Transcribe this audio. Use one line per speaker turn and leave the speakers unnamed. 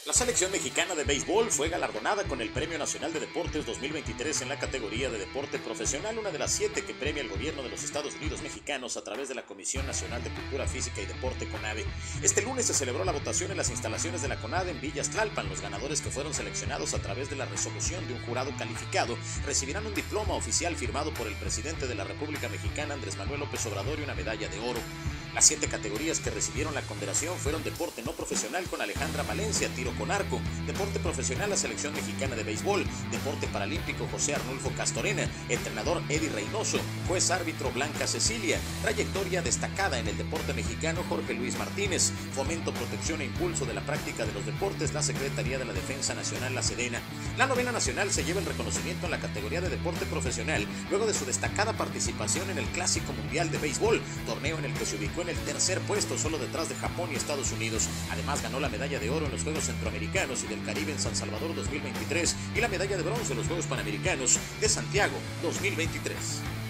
La selección mexicana de béisbol fue galardonada con el Premio Nacional de Deportes 2023 en la categoría de deporte profesional, una de las 7 que premia el gobierno de los Estados Unidos mexicanos a través de la Comisión Nacional de Cultura Física y Deporte CONADE. Este lunes se celebró la votación en las instalaciones de la CONADE en Villas Tlalpan. Los ganadores, que fueron seleccionados a través de la resolución de un jurado calificado, recibirán un diploma oficial firmado por el presidente de la República Mexicana, Andrés Manuel López Obrador, y una medalla de oro. Las 7 categorías que recibieron la condecoración fueron deporte no profesional con Alejandra Valencia, tiro con arco; deporte profesional, la selección mexicana de béisbol; deporte paralímpico, José Arnulfo Castorena; entrenador, Eddie Reynoso; juez árbitro, Blanca Cecilia; trayectoria destacada en el deporte mexicano, Jorge Luis Martínez; fomento, protección e impulso de la práctica de los deportes, la Secretaría de la Defensa Nacional, la Sedena. La novena nacional se lleva el reconocimiento en la categoría de deporte profesional luego de su destacada participación en el Clásico Mundial de Béisbol, torneo en el que se ubicó en el tercer puesto, solo detrás de Japón y Estados Unidos. Además, ganó la medalla de oro en los Juegos Centroamericanos y del Caribe en San Salvador 2023 y la medalla de bronce en los Juegos Panamericanos de Santiago 2023.